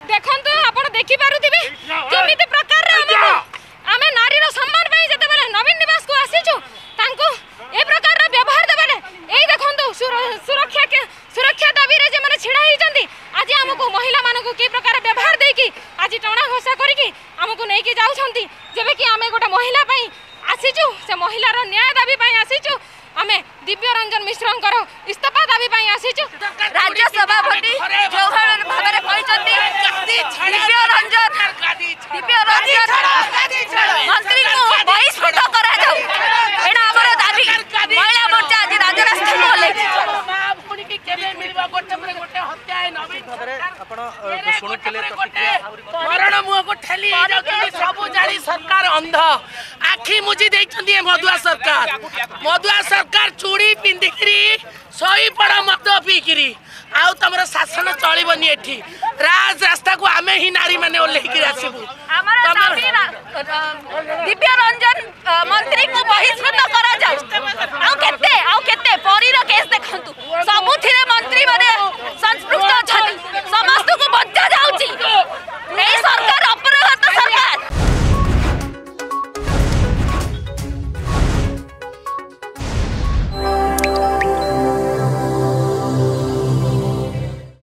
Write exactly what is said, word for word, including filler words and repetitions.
देखंतु आपण देखि पारुथिबे केमिति प्रकार रे हम आमे नारी रो सम्मान पई जते बेले नवीन निवास को आसीछु तांको ए प्रकार रो व्यवहार देबेले एई देखंतु सुरक्षा के सुरक्षा दाबी रे जे माने छिडा ही जंदी आज हमको महिला मानको की प्रकार व्यवहार देई की आज टणा घोषा करी की हमको नै की जाउ छंती जेबे की आमे गोटा महिला पई आसीछु से महिला रो न्याय दाबी पई आसीछु आमे दिव्य रंजन मिश्रंकर इस्तीफा दाबी पई आसीछु राज्य सभापति जो भाबरे कहचंती दिव्य रंजन दिव्य रंजन मंत्री को बहिष्कृत करा जाऊ एना हमर दाबी महिला मोर्चा आज राजरास्ता बोले मां भूणी की केबे मिलबा गोटे पर गोटे हत्या है नवीन आपण सुनुतले प्रतिक्रिया मरण मुह को ठेली जाउछी सब जानी सरकार अंध आखी मुजी दैछंती मधुआ सरकार मधुआ सरकार चूड़ी पिंधिकरी सोई पड़ा मत पीकरी आउ तमर शासन चलिबनी एठी राज रास्ता को आमे ही नारी माने ओल्हेकि आसीबू हमर दाबी दिव्य रंजन मंत्री को बहिष्कृत